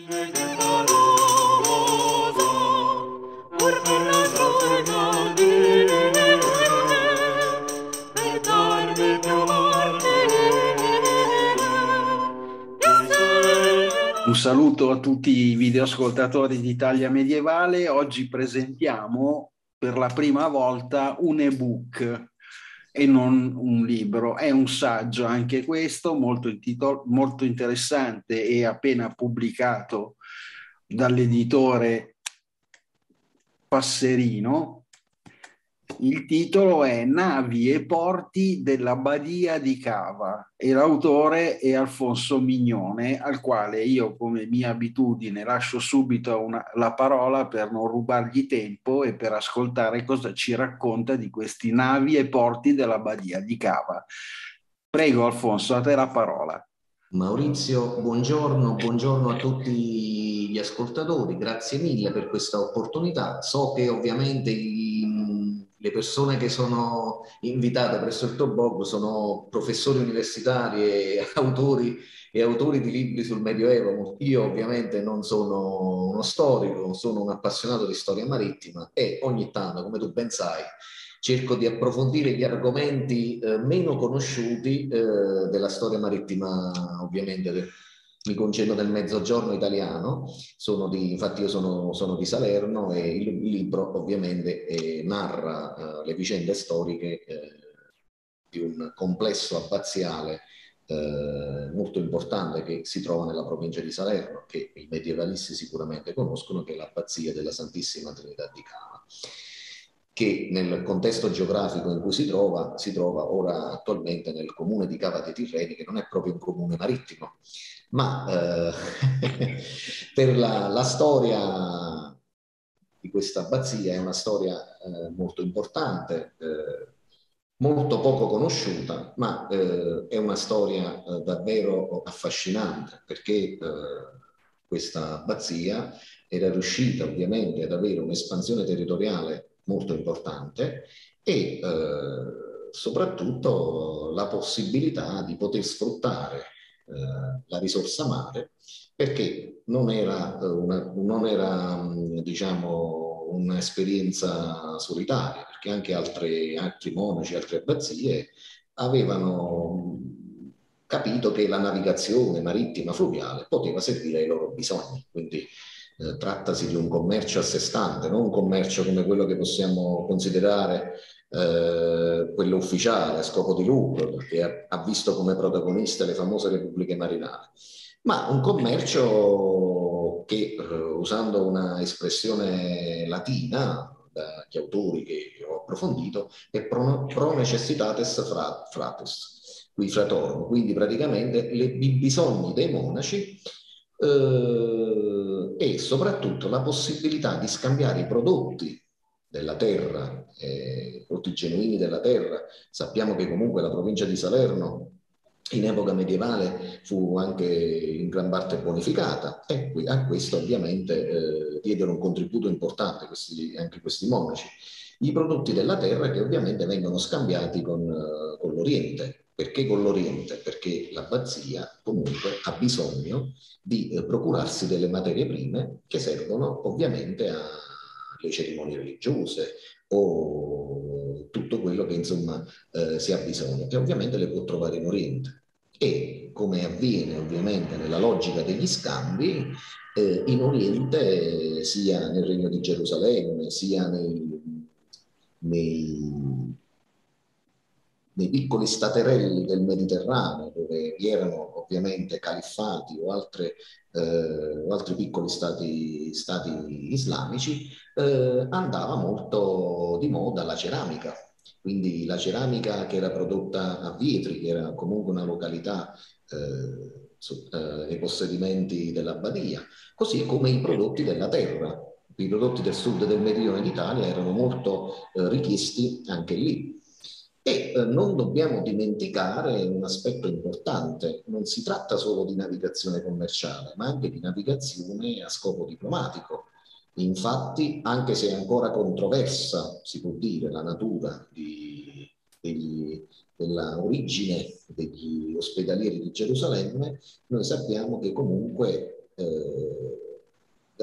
Un saluto a tutti i videoascoltatori di Italia Medievale. Oggi presentiamo per la prima volta un ebook e non un libro. È un saggio anche questo, molto interessante e appena pubblicato dall'editore Passerino. Il titolo è Navi e porti della Badia di Cava e l'autore è Alfonso Mignone, al quale io, come mia abitudine, lascio subito la parola per non rubargli tempo e per ascoltare cosa ci racconta di questi navi e porti della Badia di Cava. Prego Alfonso, a te la parola. Maurizio, buongiorno a tutti gli ascoltatori, grazie mille per questa opportunità. So che ovviamente le persone che sono invitate presso il tuo blog sono professori universitari e autori di libri sul Medioevo. Io ovviamente non sono uno storico, sono un appassionato di storia marittima e ogni tanto, come tu ben sai, cerco di approfondire gli argomenti meno conosciuti della storia marittima, ovviamente. Mi concedo del mezzogiorno italiano, infatti io sono di Salerno e il libro ovviamente narra le vicende storiche di un complesso abbaziale molto importante che si trova nella provincia di Salerno, che i medievalisti sicuramente conoscono, che è l'abbazia della Santissima Trinità di Cava, che nel contesto geografico in cui si trova ora attualmente nel comune di Cava dei Tirreni, che non è proprio un comune marittimo, ma per la storia di questa abbazia è una storia molto importante, molto poco conosciuta, ma è una storia davvero affascinante, perché questa abbazia era riuscita ovviamente ad avere un'espansione territoriale molto importante e soprattutto la possibilità di poter sfruttare la risorsa mare, perché non era diciamo, un'esperienza solitaria, perché anche altri monaci, altre abbazie avevano capito che la navigazione marittima fluviale poteva servire ai loro bisogni, quindi trattasi di un commercio a sé stante, non un commercio come quello che possiamo considerare quello ufficiale a scopo di lucro, perché ha visto come protagoniste le famose repubbliche marinare, ma un commercio che, usando una espressione latina dagli autori che ho approfondito, è pro necessitates fratus, qui fratorum, quindi praticamente i bisogni dei monaci e soprattutto la possibilità di scambiare i prodotti della terra, prodotti genuini della terra. Sappiamo che comunque la provincia di Salerno in epoca medievale fu anche in gran parte bonificata e a questo ovviamente diedero un contributo importante anche questi monaci. I prodotti della terra che ovviamente vengono scambiati con l'Oriente. Perché con l'Oriente? Perché l'abbazia comunque ha bisogno di procurarsi delle materie prime che servono ovviamente alle cerimonie religiose o tutto quello che insomma si ha bisogno, che ovviamente le può trovare in Oriente. E come avviene ovviamente nella logica degli scambi, in Oriente, sia nel Regno di Gerusalemme, sia nei, nei piccoli staterelli del Mediterraneo, dove vi erano ovviamente califfati o altri piccoli stati islamici, andava molto di moda la ceramica. Quindi la ceramica che era prodotta a Vietri, che era comunque una località nei possedimenti dell'abbadia, così come i prodotti della terra. I prodotti del sud e del meridione d'Italia erano molto richiesti anche lì. E non dobbiamo dimenticare un aspetto importante: non si tratta solo di navigazione commerciale, ma anche di navigazione a scopo diplomatico. Infatti, anche se è ancora controversa, si può dire, la natura della origine degli ospedalieri di Gerusalemme, noi sappiamo che comunque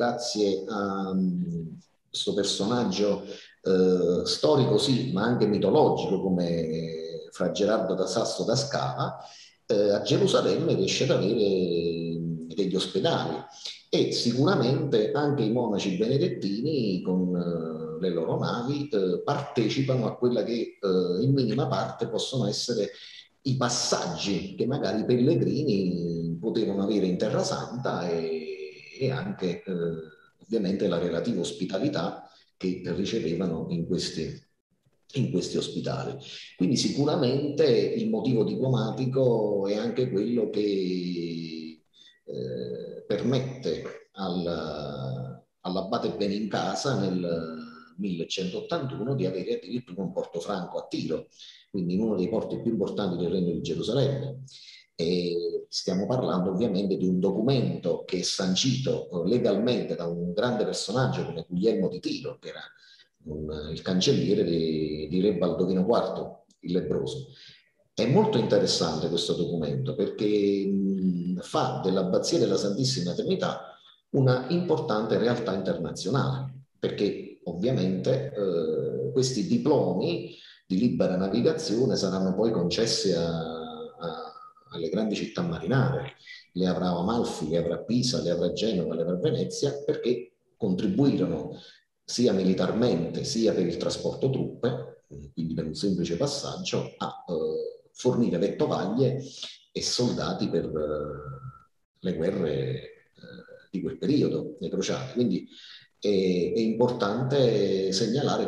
grazie a questo personaggio storico, sì, ma anche mitologico come Fra Gerardo da Sasso da Scala, a Gerusalemme riesce ad avere degli ospedali, e sicuramente anche i monaci benedettini con le loro navi partecipano a quella che in minima parte possono essere i passaggi che magari i pellegrini potevano avere in Terra Santa, e anche ovviamente la relativa ospitalità che ricevevano in questi ospitali. Quindi sicuramente il motivo diplomatico è anche quello che permette all'abate Benincasa nel 1181 di avere addirittura un porto franco a Tiro, quindi in uno dei porti più importanti del Regno di Gerusalemme. E stiamo parlando ovviamente di un documento che è sancito legalmente da un grande personaggio come Guglielmo di Tiro, che era il cancelliere di Re Baldovino IV, il lebbroso. È molto interessante questo documento perché fa dell'Abbazia della Santissima Trinità una importante realtà internazionale, perché ovviamente questi diplomi di libera navigazione saranno poi concessi alle grandi città marinare, le avrà Amalfi, le avrà Pisa, le avrà Genova, le avrà Venezia, perché contribuirono sia militarmente sia per il trasporto truppe, quindi per un semplice passaggio, a fornire vettovaglie e soldati per le guerre di quel periodo, le crociate. Quindi è importante segnalare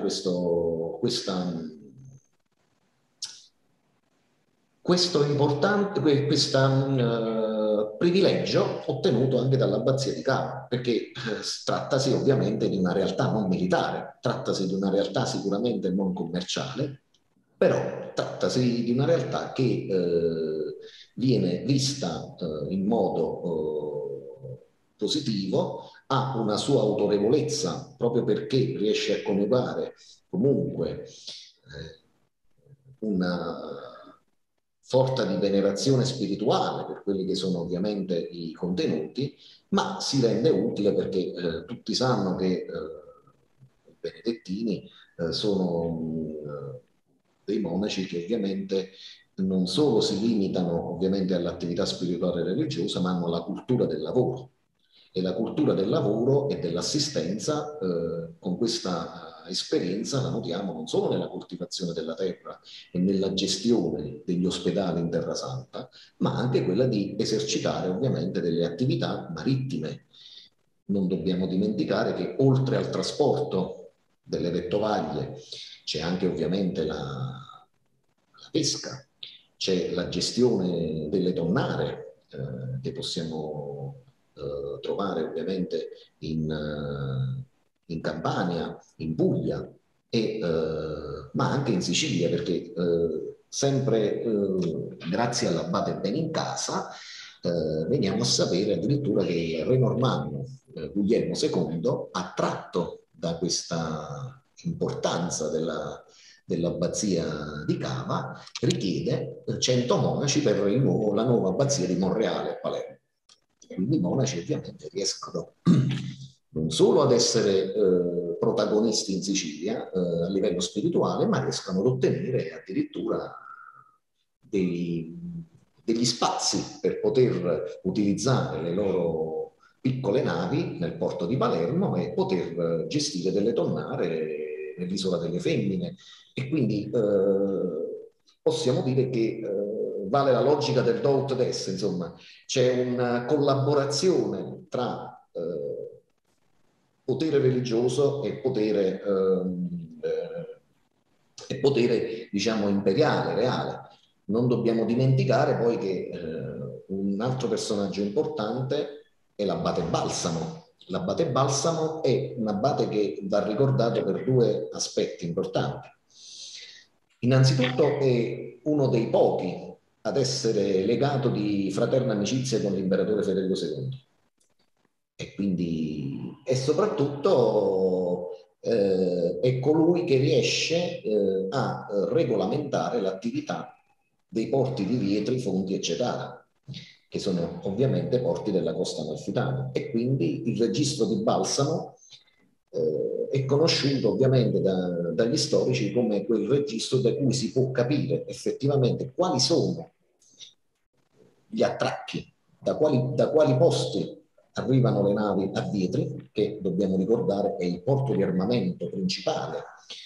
questo privilegio ottenuto anche dall'Abbazia di Cava, perché trattasi ovviamente di una realtà non militare, trattasi di una realtà sicuramente non commerciale, però trattasi di una realtà che viene vista in modo positivo, ha una sua autorevolezza proprio perché riesce a coniugare comunque una sorta di venerazione spirituale per quelli che sono ovviamente i contenuti, ma si rende utile perché tutti sanno che i benedettini sono dei monaci che ovviamente non solo si limitano ovviamente all'attività spirituale e religiosa, ma hanno la cultura del lavoro. E la cultura del lavoro e dell'assistenza con questa esperienza la notiamo non solo nella coltivazione della terra e nella gestione degli ospedali in Terra Santa, ma anche quella di esercitare ovviamente delle attività marittime. Non dobbiamo dimenticare che oltre al trasporto delle vettovaglie c'è anche ovviamente la pesca, c'è la gestione delle tonnare che possiamo trovare ovviamente in Campania, in Puglia, ma anche in Sicilia, perché sempre grazie all'abate Benincasa veniamo a sapere addirittura che il re normanno Guglielmo II, attratto da questa importanza dell'abbazia di Cava, richiede 100 monaci per la nuova abbazia di Monreale a Palermo. Quindi i monaci ovviamente riescono non solo ad essere protagonisti in Sicilia a livello spirituale, ma riescono ad ottenere addirittura degli spazi per poter utilizzare le loro piccole navi nel porto di Palermo e poter gestire delle tonnare nell'Isola delle Femmine. E quindi possiamo dire che vale la logica del do ut des, insomma, c'è una collaborazione tra potere religioso e potere diciamo imperiale, reale. Non dobbiamo dimenticare poi che un altro personaggio importante è l'abate Balsamo. L'abate Balsamo è un abate che va ricordato per due aspetti importanti. Innanzitutto è uno dei pochi ad essere legato di fraterna amicizia con l'imperatore Federico II. E quindi, e soprattutto è colui che riesce a regolamentare l'attività dei porti di Vietri, Fonti e Cetara, che sono ovviamente porti della costa amalfitana, e quindi il registro di Balsamo è conosciuto ovviamente dagli storici come quel registro da cui si può capire effettivamente quali sono gli attracchi, da quali posti arrivano le navi a Vietri, che dobbiamo ricordare è il porto di armamento principale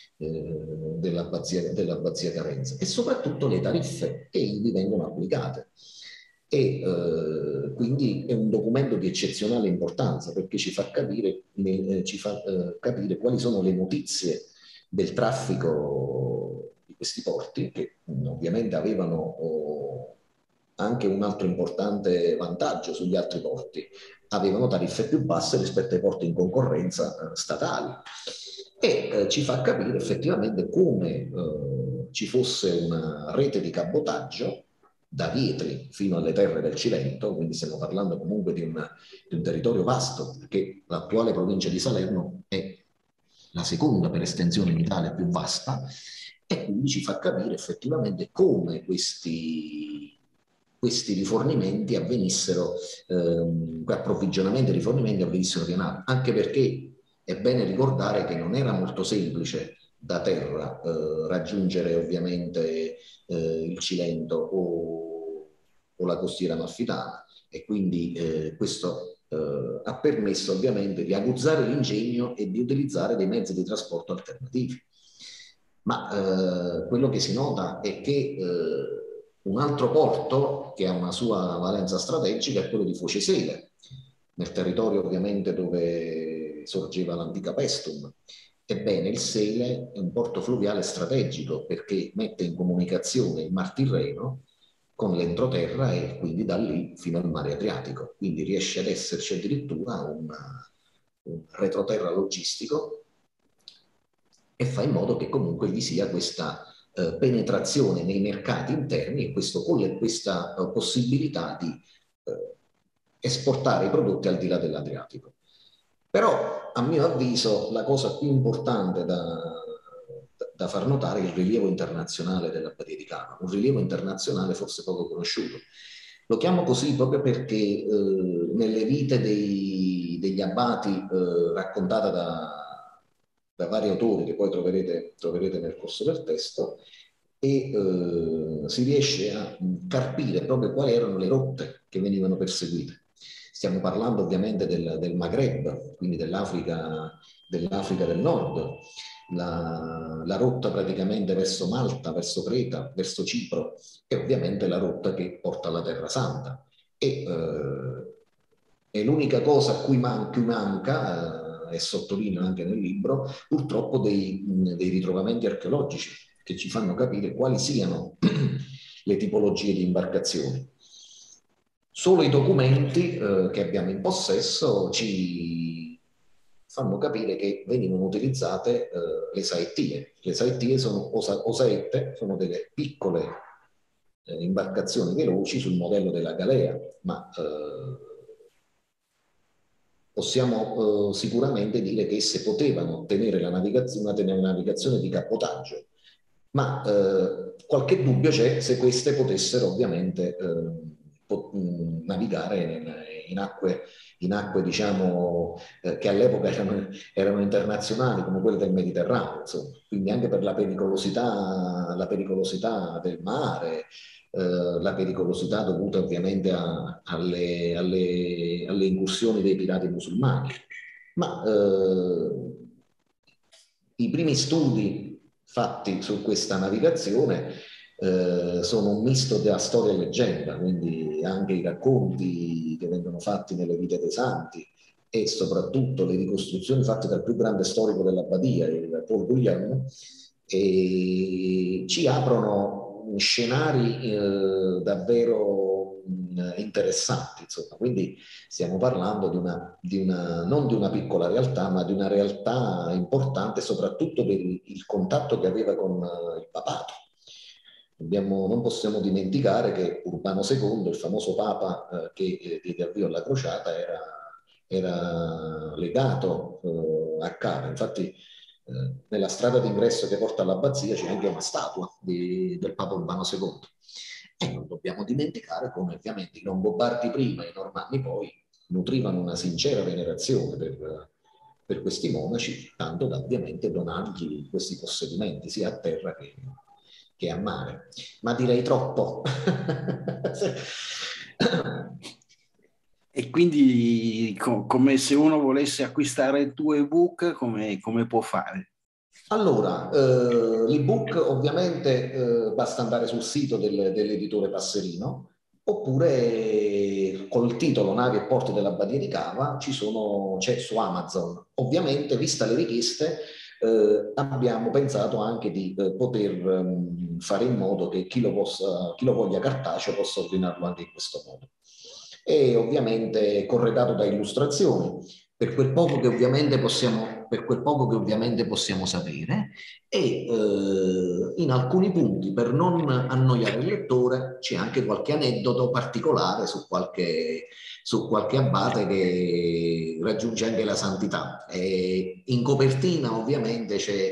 dell'abbazia Carenza, e soprattutto le tariffe che ivi vengono applicate. E quindi è un documento di eccezionale importanza, perché ci fa capire quali sono le notizie del traffico di questi porti, che ovviamente avevano anche un altro importante vantaggio sugli altri porti: avevano tariffe più basse rispetto ai porti in concorrenza statali, e ci fa capire effettivamente come ci fosse una rete di cabotaggio da Vietri fino alle terre del Cilento, quindi stiamo parlando comunque di un territorio vasto, perché l'attuale provincia di Salerno è la seconda per estensione in Italia più vasta, e quindi ci fa capire effettivamente come questi rifornimenti avvenissero, approvvigionamenti e rifornimenti avvenissero via nave, anche perché è bene ricordare che non era molto semplice da terra raggiungere ovviamente il Cilento o la costiera amalfitana, e quindi questo ha permesso ovviamente di aguzzare l'ingegno e di utilizzare dei mezzi di trasporto alternativi. Ma quello che si nota è che un altro porto che ha una sua valenza strategica è quello di Fucesele, nel territorio ovviamente dove sorgeva l'antica Pestum. Ebbene, il Sele è un porto fluviale strategico, perché mette in comunicazione il Mar Tirreno con l'entroterra, e quindi da lì fino al mare Adriatico. Quindi riesce ad esserci addirittura un retroterra logistico, e fa in modo che comunque vi sia questa penetrazione nei mercati interni, e questa possibilità di esportare i prodotti al di là dell'Adriatico. Però, a mio avviso, la cosa più importante da far notare è il rilievo internazionale dell'Abbadia di Cava, un rilievo internazionale forse poco conosciuto. Lo chiamo così proprio perché nelle vite degli abbati raccontata da vari autori, che poi troverete nel corso del testo, e si riesce a carpire proprio quali erano le rotte che venivano perseguite. Stiamo parlando ovviamente del Maghreb, quindi dell'Africa del Nord, la rotta praticamente verso Malta, verso Creta, verso Cipro, e ovviamente la rotta che porta alla Terra Santa. E è l'unica cosa a cui manca, e sottolineo anche nel libro, purtroppo dei ritrovamenti archeologici che ci fanno capire quali siano le tipologie di imbarcazioni. Solo i documenti che abbiamo in possesso ci fanno capire che venivano utilizzate le saettie. Le saettie sono osaette, sono delle piccole imbarcazioni veloci sul modello della galea, ma possiamo sicuramente dire che esse potevano tenere una navigazione di cabotaggio, ma qualche dubbio c'è se queste potessero ovviamente navigare in acque diciamo, che all'epoca erano internazionali, come quelle del Mediterraneo, insomma. Quindi anche per la pericolosità del mare, la pericolosità dovuta ovviamente alle incursioni dei pirati musulmani. Ma i primi studi fatti su questa navigazione sono un misto della storia e leggenda, quindi anche i racconti che vengono fatti nelle vite dei santi, e soprattutto le ricostruzioni fatte dal più grande storico dell'Abbadia, il Paul Guglielmo, ci aprono scenari davvero interessanti, insomma. Quindi stiamo parlando non di una piccola realtà, ma di una realtà importante, soprattutto per il contatto che aveva con il papato. Non possiamo dimenticare che Urbano II, il famoso papa che diede avvio alla crociata, era legato a Cava. Infatti nella strada d'ingresso che porta all'abbazia c'è anche una statua del Papa Urbano II. E non dobbiamo dimenticare come ovviamente i Longobardi prima e i Normanni poi nutrivano una sincera venerazione per questi monaci, tanto da ovviamente donargli questi possedimenti sia a terra che a mare. Ma direi troppo. E quindi come se uno volesse acquistare il tuo ebook, come può fare? Allora, l'ebook ovviamente basta andare sul sito dell'editore Passerino, oppure col titolo Navi e porti della Badia di Cava c'è su Amazon. Ovviamente, vista le richieste, abbiamo pensato anche di poter fare in modo che chi lo voglia cartaceo possa ordinarlo anche in questo modo. E ovviamente corredato da illustrazioni per quel poco che ovviamente possiamo sapere, e in alcuni punti, per non annoiare il lettore, c'è anche qualche aneddoto particolare su qualche abate che raggiunge anche la santità. E in copertina ovviamente c'è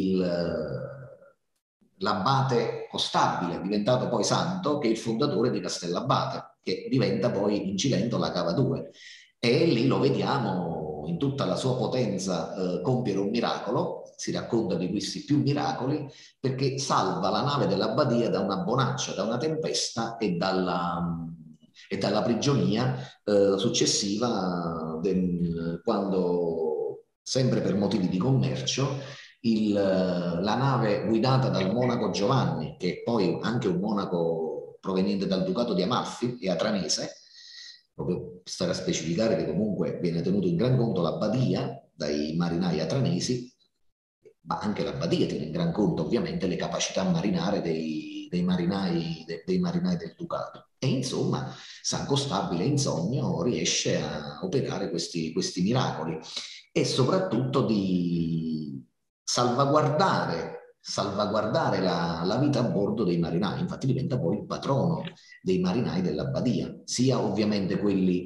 l'abate Costabile, diventato poi santo, che è il fondatore di Castellabate, che diventa poi in Cilento la Cava 2. E lì lo vediamo in tutta la sua potenza compiere un miracolo. Si racconta di questi più miracoli, perché salva la nave dell'abbadia da una bonaccia, da una tempesta e dalla prigionia successiva quando, sempre per motivi di commercio, la nave guidata dal monaco Giovanni, che è poi anche un monaco proveniente dal Ducato di Amalfi e atranese, proprio per stare a specificare che comunque viene tenuto in gran conto l'abbadia dai marinai atranesi, ma anche l'abbadia tiene in gran conto ovviamente le capacità marinare dei marinai del Ducato. E insomma, San Costabile in sogno riesce a operare questi miracoli e soprattutto di salvaguardare la vita a bordo dei marinai. Infatti diventa poi il patrono dei marinai dell'abbadia, sia ovviamente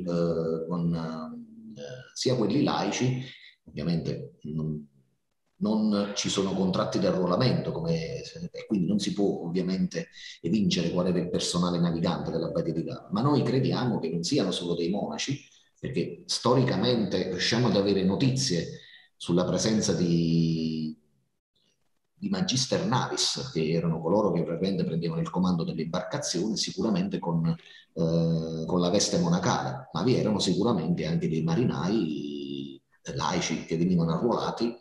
sia quelli laici, ovviamente non ci sono contratti di arruolamento, e quindi non si può ovviamente evincere qual era il personale navigante dell'abbadia di Cava, ma noi crediamo che non siano solo dei monaci, perché storicamente riusciamo ad avere notizie sulla presenza di magister navis, che erano coloro che veramente prendevano il comando delle imbarcazioni, sicuramente con la veste monacale, ma vi erano sicuramente anche dei marinai laici che venivano arruolati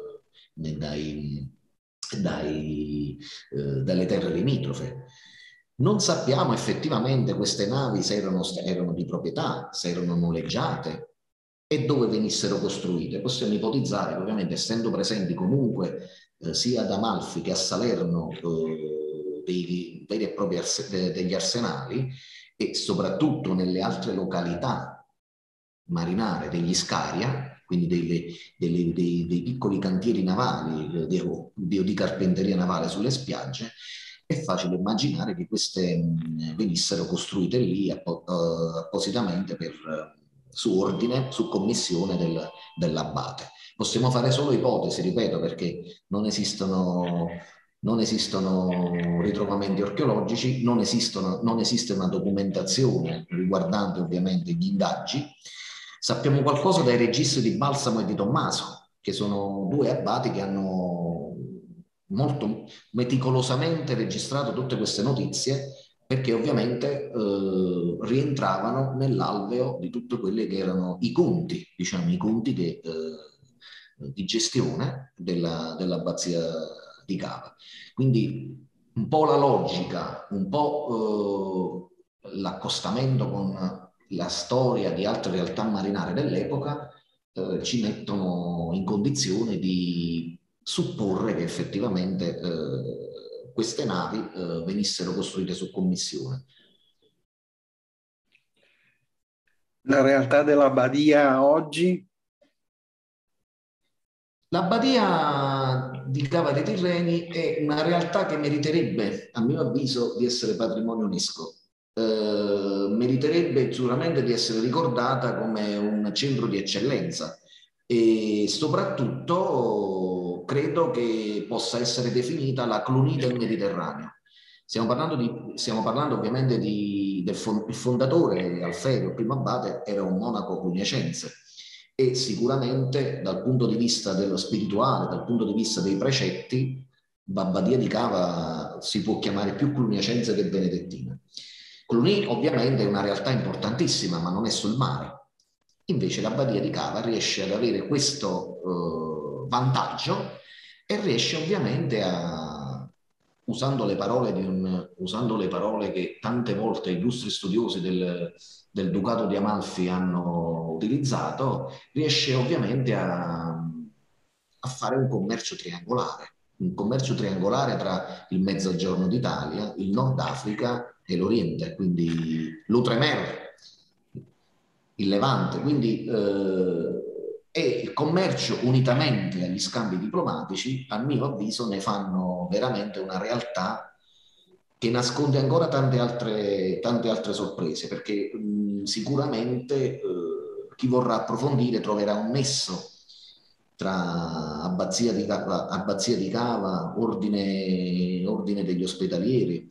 dalle terre limitrofe. Non sappiamo effettivamente queste navi se erano di proprietà, se erano noleggiate e dove venissero costruite. Possiamo ipotizzare che ovviamente, essendo presenti comunque sia ad Amalfi che a Salerno dei veri e propri degli arsenali, e soprattutto nelle altre località marinare degli Scaria, quindi dei piccoli cantieri navali di carpenteria navale sulle spiagge, è facile immaginare che queste venissero costruite lì appositamente su ordine, su commissione dell'abate. Possiamo fare solo ipotesi, ripeto, perché non esistono ritrovamenti archeologici, non esiste una documentazione riguardante ovviamente gli indaggi. Sappiamo qualcosa dai registri di Balsamo e di Tommaso, che sono due abbati che hanno molto meticolosamente registrato tutte queste notizie, perché ovviamente rientravano nell'alveo di tutti quelli che erano i conti, diciamo, i conti di gestione dell'abbazia di Cava. Quindi un po' la logica, un po' l'accostamento con la storia di altre realtà marinare dell'epoca ci mettono in condizione di supporre che effettivamente queste navi venissero costruite su commissione. La realtà della Badia oggi? La Badia di Cava dei Tirreni è una realtà che meriterebbe, a mio avviso, di essere patrimonio UNESCO. Meriterebbe sicuramente di essere ricordata come un centro di eccellenza e soprattutto credo che possa essere definita la Cluny del Mediterraneo. Stiamo parlando ovviamente il fondatore, Alferio, primo abate, era un monaco cluniacense e sicuramente dal punto di vista dello spirituale, dal punto di vista dei precetti, Babbadia di Cava si può chiamare più cluniacense che benedettina. Cluny ovviamente è una realtà importantissima, ma non è sul mare. Invece l'Abbadia di Cava riesce ad avere questo vantaggio e riesce ovviamente a, usando le parole che tante volte illustri studiosi del Ducato di Amalfi hanno utilizzato, riesce ovviamente a fare un commercio triangolare tra il Mezzogiorno d'Italia, il Nord Africa e l'Oriente, quindi l'Outremer, il Levante, quindi e il commercio unitamente agli scambi diplomatici, a mio avviso, ne fanno veramente una realtà che nasconde ancora tante altre sorprese, perché sicuramente chi vorrà approfondire troverà un nesso tra Abbazia di Cava, ordine degli ospedalieri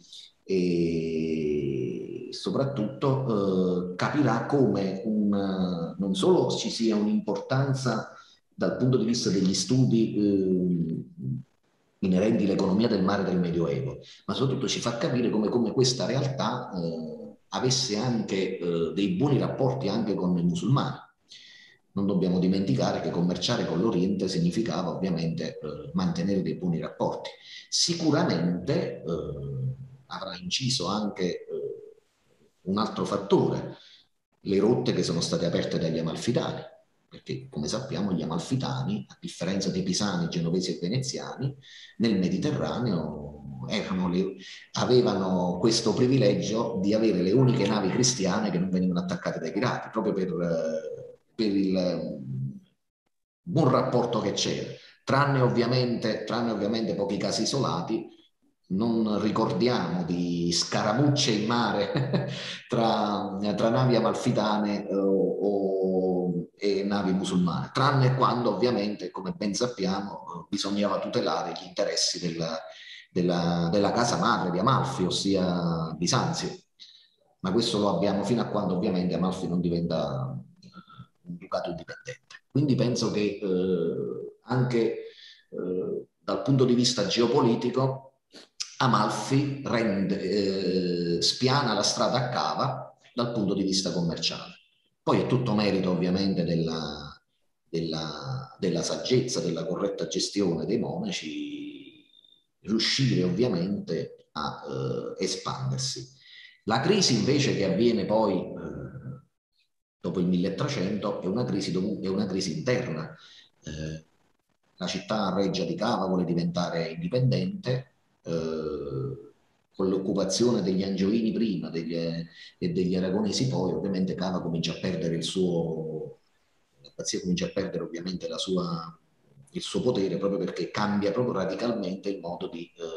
e soprattutto capirà come non solo ci sia un'importanza dal punto di vista degli studi inerenti all'economia del mare del Medioevo, ma soprattutto ci fa capire come questa realtà avesse anche dei buoni rapporti anche con i musulmani. Non dobbiamo dimenticare che commerciare con l'Oriente significava ovviamente mantenere dei buoni rapporti. Sicuramente avrà inciso anche un altro fattore, le rotte che sono state aperte dagli Amalfitani, perché come sappiamo gli Amalfitani, a differenza dei Pisani, Genovesi e Veneziani, nel Mediterraneo avevano questo privilegio di avere le uniche navi cristiane che non venivano attaccate dai pirati, proprio per il buon rapporto che c'era, tranne ovviamente pochi casi isolati. Non ricordiamo di scaramucce in mare tra navi amalfitane e navi musulmane, tranne quando ovviamente, come ben sappiamo, bisognava tutelare gli interessi della casa madre di Amalfi, ossia Bisanzio. Ma questo lo abbiamo fino a quando ovviamente Amalfi non diventa un ducato indipendente. Quindi penso che anche dal punto di vista geopolitico Amalfi spiana la strada a Cava dal punto di vista commerciale. Poi è tutto merito ovviamente della saggezza, della corretta gestione dei monaci, riuscire ovviamente a espandersi. La crisi invece che avviene poi dopo il 1300 è una crisi interna. La città reggia di Cava vuole diventare indipendente, con l'occupazione degli Angioini prima e degli Aragonesi poi, ovviamente Cava comincia a perdere l'abbazia comincia a perdere ovviamente il suo potere, proprio perché cambia proprio radicalmente il modo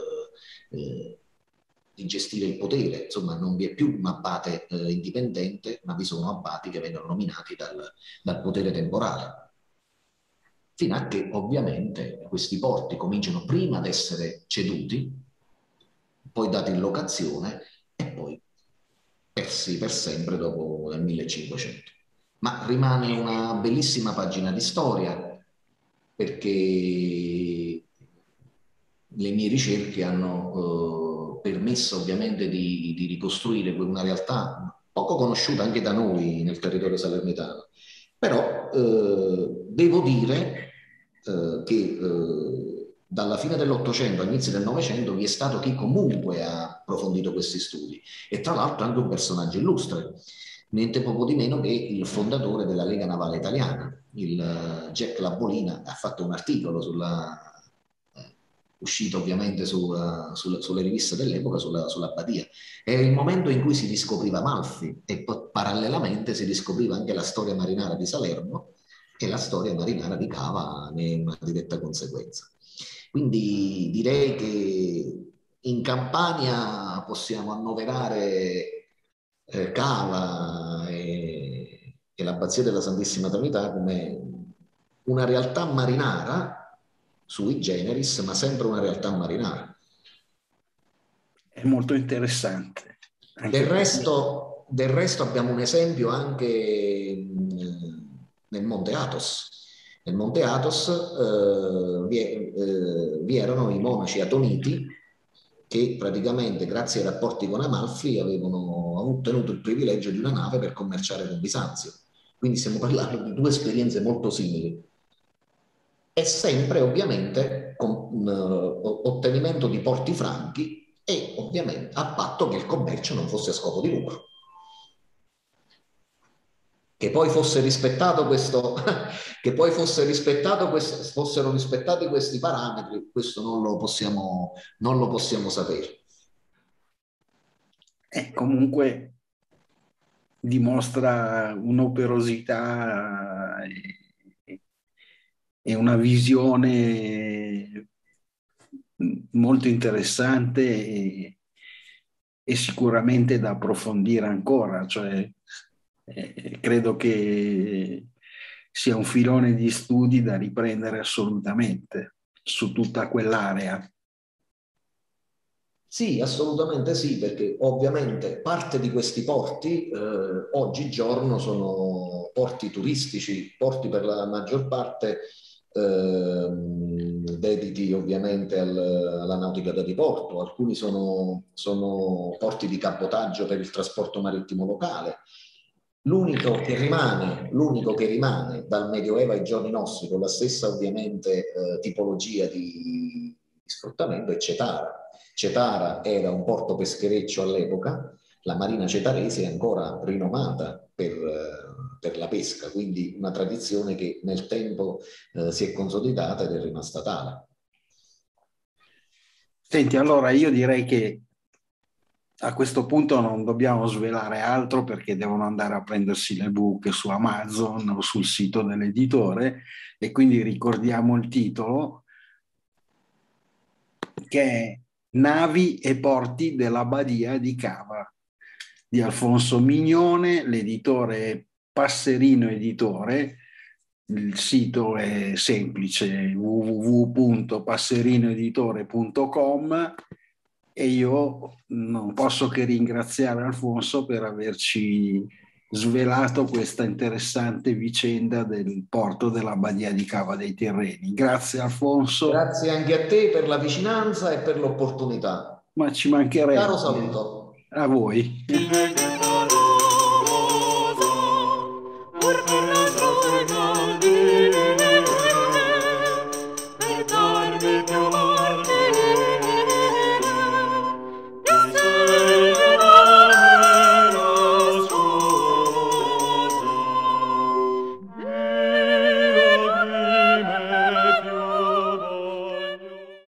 di gestire il potere. Insomma, non vi è più un abate indipendente, ma vi sono abbati che vengono nominati dal potere temporale. Fino a che ovviamente questi porti cominciano prima ad essere ceduti, poi dati in locazione e poi persi per sempre dopo il 1500. Ma rimane una bellissima pagina di storia, perché le mie ricerche hanno permesso ovviamente di ricostruire una realtà poco conosciuta anche da noi nel territorio salernitano. Però devo dire che dalla fine dell'Ottocento all'inizio del Novecento vi è stato chi comunque ha approfondito questi studi e tra l'altro anche un personaggio illustre, niente poco di meno che il fondatore della Lega Navale Italiana, il Jack Labolina, ha fatto un articolo uscito ovviamente sulle riviste dell'epoca sulla Badia. È il momento in cui si riscopriva Amalfi e parallelamente si riscopriva anche la storia marinara di Salerno e la storia marinara di Cava ne è una diretta conseguenza. Quindi direi che in Campania possiamo annoverare Cava e l'Abbazia della Santissima Trinità come una realtà marinara sui generis, ma sempre una realtà marinara. È molto interessante. Del resto abbiamo un esempio anche nel Monte Athos. Nel Monte Athos vi erano i monaci atoniti che praticamente, grazie ai rapporti con Amalfi, avevano ottenuto il privilegio di una nave per commerciare con Bisanzio. Quindi stiamo parlando di due esperienze molto simili. E sempre ovviamente con ottenimento di porti franchi e ovviamente a patto che il commercio non fosse a scopo di lucro. Che poi fosse rispettato questo, che poi fosse rispettato fossero rispettati questi parametri, questo non lo possiamo sapere. Comunque dimostra un'operosità e una visione molto interessante e sicuramente da approfondire ancora, cioè credo che sia un filone di studi da riprendere assolutamente su tutta quell'area. Sì, assolutamente sì, perché ovviamente parte di questi porti oggigiorno sono porti turistici, porti per la maggior parte dediti ovviamente alla nautica da diporto, alcuni sono porti di cabotaggio per il trasporto marittimo locale. L'unico che rimane dal Medioevo ai giorni nostri con la stessa ovviamente tipologia di sfruttamento è Cetara. Cetara era un porto peschereccio all'epoca, la marina cetarese è ancora rinomata per la pesca, quindi una tradizione che nel tempo si è consolidata ed è rimasta tale. Senti, allora io direi che a questo punto non dobbiamo svelare altro perché devono andare a prendersi le book su Amazon o sul sito dell'editore e quindi ricordiamo il titolo che è Navi e porti della Badia di Cava di Alfonso Mignone, l'editore è Passerino Editore, il sito è semplice www.passerinoeditore.com e io non posso che ringraziare Alfonso per averci svelato questa interessante vicenda del porto della Badia di Cava dei Tirreni. Grazie Alfonso. Grazie anche a te per la vicinanza e per l'opportunità. Ma ci Caro mancherebbe. saluto. A voi.